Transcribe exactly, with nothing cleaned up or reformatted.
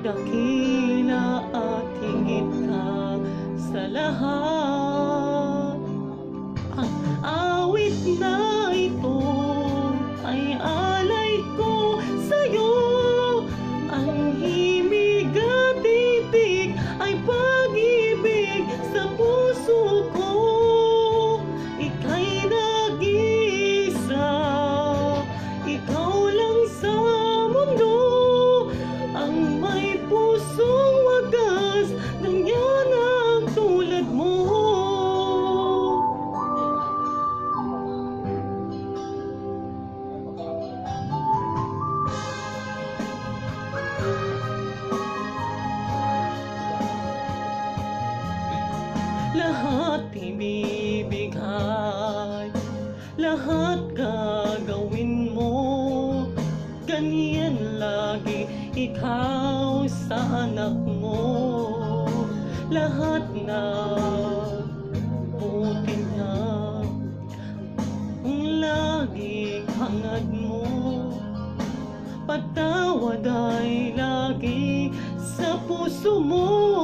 dakila at higit ka sa lahat. Ang awit na ito ay alay ko sa'yo. Ang himig at ibig ay pag-ibig sa puso ko. Ika'y nag-iisa, ikaw lang sa mundo, ang may pusong wagas, ganyan ang tulad mo. Lahat ibibigay, lahat gagawin mo, ganyan lagi ikaw sa anak mo. Lahat na buti na ang laging hangad mo, patawad ay lagi sa puso mo.